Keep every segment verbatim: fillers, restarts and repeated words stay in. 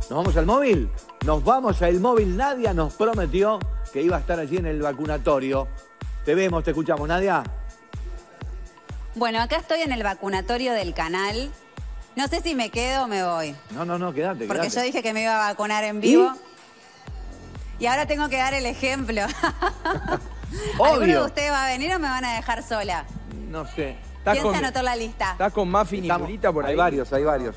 ¿Nos vamos al móvil? Nos vamos al móvil. Nadia nos prometió que iba a estar allí en el vacunatorio. Te vemos, te escuchamos, Nadia. Bueno, acá estoy en el vacunatorio del canal. No sé si me quedo o me voy. No, no, no, quédate, Porque quédate. yo dije que me iba a vacunar en vivo. ¿Y? Y ahora tengo que dar el ejemplo. ¿Alguno de ustedes va a venir o me van a dejar sola? No sé. ¿Quién se anotó la lista? ¿Estás con Muffin y Julita por ahí? Hay varios, hay varios.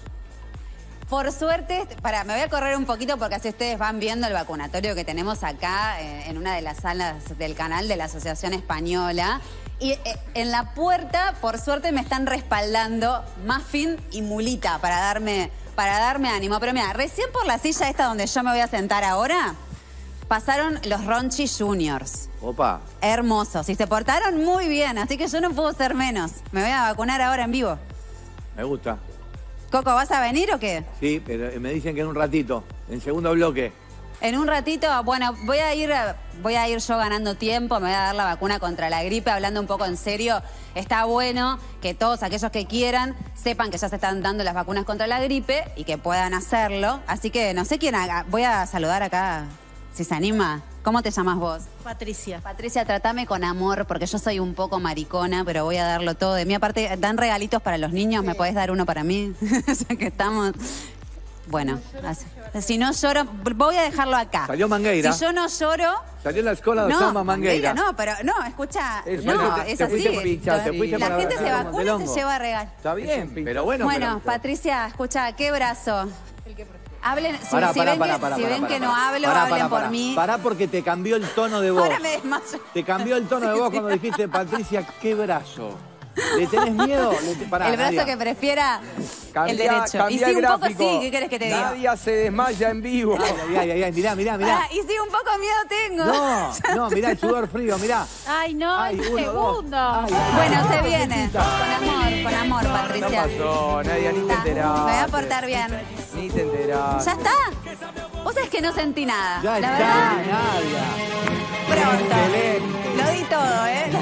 Por suerte, para, me voy a correr un poquito porque así ustedes van viendo el vacunatorio que tenemos acá eh, en una de las salas del canal de la Asociación Española. Y eh, en la puerta, por suerte, me están respaldando Muffin y Mulita para darme, para darme ánimo. Pero mira, recién por la silla esta donde yo me voy a sentar ahora, pasaron los Ronchi Juniors. Opa. Hermosos. Y se portaron muy bien, así que yo no puedo ser menos. Me voy a vacunar ahora en vivo. Me gusta. Coco, ¿vas a venir o qué? Sí, pero me dicen que en un ratito, en segundo bloque. En un ratito, bueno, voy a ir, voy a ir yo ganando tiempo, me voy a dar la vacuna contra la gripe, hablando un poco en serio. Está bueno que todos aquellos que quieran sepan que ya se están dando las vacunas contra la gripe y que puedan hacerlo. Así que no sé quién haga. Voy a saludar acá, si se anima. ¿Cómo te llamas vos? Patricia. Patricia, tratame con amor, porque yo soy un poco maricona, pero voy a darlo todo de mí. Aparte, dan regalitos para los niños, ¿me podés dar uno para mí? Ya que estamos... Bueno, así. Si no lloro, voy a dejarlo acá. Salió Mangueira. Si yo no lloro... Salió en la escuela de no, Samba Mangueira. No, pero no, escucha, Es no, bueno, te- es te así. fuiste por hinchar, te fuiste La para gente se abrazar vacuna y Montelongo. se lleva regalo. Está bien, pero bueno. Bueno, pero- Patricia, escucha, ¿qué brazo? Hablen, si, Pará, si pará, ven, pará, que, pará, si pará, ven pará, que no pará. hablo, Pará, hablen pará, por pará. mí. Pará porque te cambió el tono de voz. Ahora me desmayo. Te cambió el tono de voz cuando dijiste, Patricia, ¿qué brazo? ¿Le tenés miedo? Le te- Pará, El brazo Nadia. que prefiera Cambia- el derecho. Y cambia sí, el un poco gráfico. sí, ¿qué querés que te diga? Nadia se desmaya en vivo. Ay, ay, ay, ay, mirá, mirá, mirá. Ah, y sí, un poco miedo tengo. No, no, mirá el sudor frío, mirá. Ay, no, Ay, es uno, dos. segundo. Ay, ay, Bueno, ay, se viene. Con amor, con amor, No Patricia. pasó, Nadia, ni te Está. enteraste. Me voy a portar bien. Ni te enteraste. ¿Ya está? Vos sabés que no sentí nada. Ya la está, verdad, Nadia. pronto. Excelente. Lo di todo, ¿eh?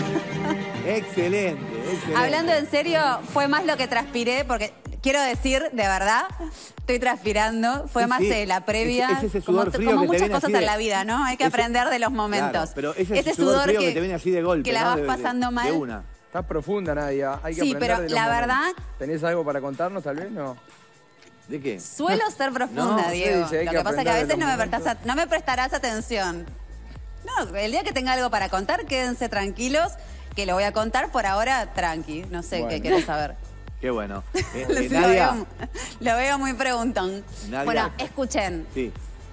Excelente, excelente. Hablando en serio, fue más lo que transpiré, porque quiero decir, de verdad, estoy transpirando. Fue Sí, más sí. eh, la previa. Es- es ese como sudor frío como que te muchas viene cosas así de- en la vida, ¿no? Hay que ese- aprender de los momentos. Claro, pero ese, ese sudor, frío que, te viene así de golpe, que la ¿no? vas De- de- pasando de mal. una. Estás profunda, Nadia. Hay que Sí, aprender pero de los la momentos. verdad- ¿Tenés algo para contarnos, tal vez? No. ¿De qué? Suelo ser profunda, No, Diego. sí, sí, hay Lo que que pasa es que a aprender de veces no los me, prestas a- no me prestarás atención. No, el día que tenga algo para contar, quédense tranquilos, que lo voy a contar por ahora tranqui. No sé Bueno. qué querés saber. Qué bueno. Eh, lo, eh, Nadia. veo, lo veo muy preguntón. Nadia. Bueno, escuchen. Sí.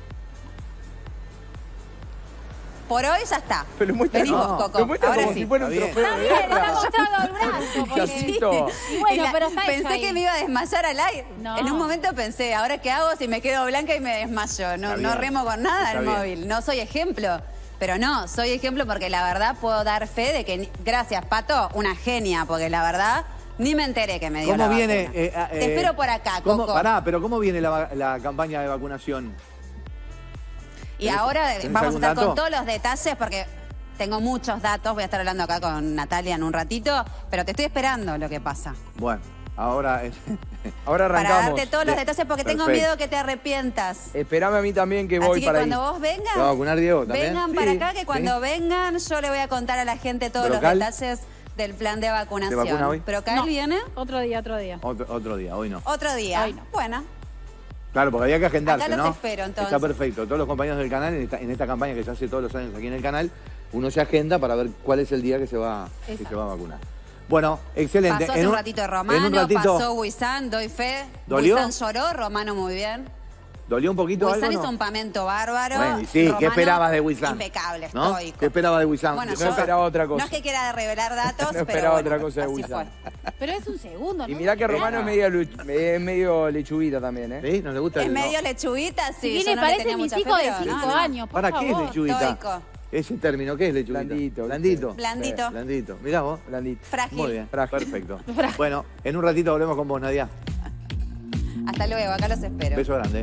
Por hoy ya está. Pero muestra, Vení vos, no, Coco. lo muestra Ahora como sí. si fuera un Está bien. trofeo de Está bien, guerra. está mostrando el brazo. porque- Chacito. Y bueno, Y la- pero está hecho pensé ahí. que me iba a desmayar al aire. No. En un momento pensé, ¿ahora qué hago si me quedo blanca y me desmayo? No, Está no bien. remo con nada Está el bien. móvil. No soy ejemplo. Pero no, soy ejemplo porque la verdad puedo dar fe de que, ni- gracias, Pato, una genia, porque la verdad ni me enteré que me dio ¿Cómo la viene? vacuna. eh, eh, Te espero por acá, ¿cómo, Coco. Pará, pero ¿cómo viene la, va- la campaña de vacunación? Y ¿Tenés- ahora tenés vamos a algún estar dato? con todos los detalles porque tengo muchos datos. Voy a estar hablando acá con Natalia en un ratito, pero te estoy esperando lo que pasa. Bueno, ahora... es- Ahora Para arrancamos. darte todos los Bien. detalles porque tengo Perfecto. miedo que te arrepientas. Esperame a mí también que voy Así que para cuando ahí. vos vengas, ¿Te va a vacunar Diego también? vengan Sí, para acá que cuando sí. vengan yo le voy a contar a la gente todos ¿Brocal? los detalles del plan de vacunación. ¿Te vacuna hoy? ¿Pero acá No. viene? Otro día, otro día. Otro, otro día, hoy no. Otro día. Hoy no. Bueno, Claro, porque había que agendarse, Acá los ¿no? espero, entonces. Está perfecto. Todos los compañeros del canal, en esta, en esta campaña que se hace todos los años aquí en el canal, uno se agenda para ver cuál es el día que se va, que Exacto. se va a vacunar. Bueno, excelente. pasó hace En un ratito Romano, en un ratito, pasó Huizán, doy fe. ¿Dolió? Huizán lloró, Romano muy bien. ¿dolió un poquito Huizán algo, hizo no? un pamento bárbaro. Bueno, y sí, ¿qué Romano, esperabas de Huizán? Impecable, ¿No? estoico. ¿Qué esperabas de Huizán? Bueno, No yo esperaba otra cosa. No es que quiera revelar datos, No pero esperaba bueno, otra cosa de así Huizán. fue. Pero es un segundo, ¿no? Y mirá que Romano es medio, lu- es medio lechuguita también, ¿eh? ¿Sí? ¿No le gusta Es el no? medio lechuguita, sí. Si yo viene, no le parece tenía mis mucha hijos fe, de pero cinco no, no. años, por ¿Para qué es favor. lechuguita? Estoico. Ese término, ¿qué es lechuguita? Blandito, Blandito. Blandito. Blandito. Mirá vos. Blandito. Frágil. Muy bien, Frágil. perfecto. Frágil. Bueno, en un ratito volvemos con vos, Nadia. Hasta luego, acá los espero. Beso grande.